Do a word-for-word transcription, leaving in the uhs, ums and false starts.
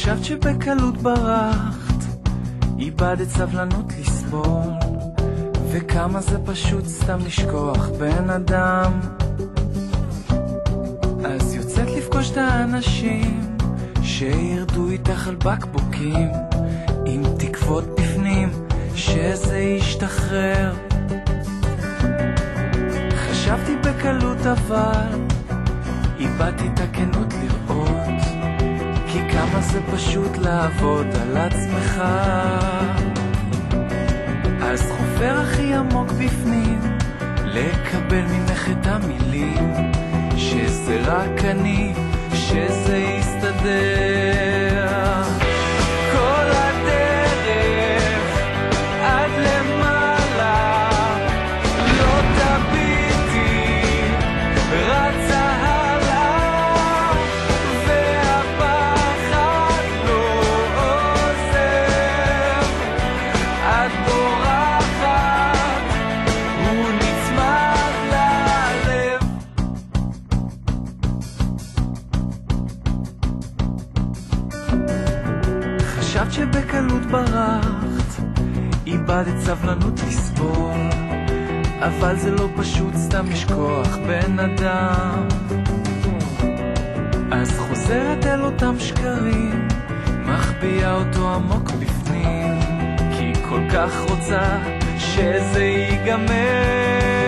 חשבת שבקלות ברחת, איבדת סבלנות לסבול, וכמה זה פשוט סתם לשכוח בן אדם. אז יוצאת לפגוש את האנשים שירדו איתך על בקבוקים, עם תקוות בפנים שזה ישתחרר. חשבתי בקלות אבל איבדתי את הכנות לראות, כי כמה זה פשוט לעבוד על עצמך. אז חופר הכי עמוק בפנים לקבל ממך את המילים שזה רק אני, שזה יסתדר. כל הדרך עד למעלה לא תביטי, רצה הלאה והפחד לא עוזר. את בורחת, הוא נצמד ללב. חשבת שבקלות ברחת, איבדת סבלנות לסבול, אבל זה לא פשוט סתם לשכוח בן אדם. אז חוזרת אל אותם שקרים, מחביאה אותו עמוק בפנים, כי כל כך רוצה שזה ייגמר.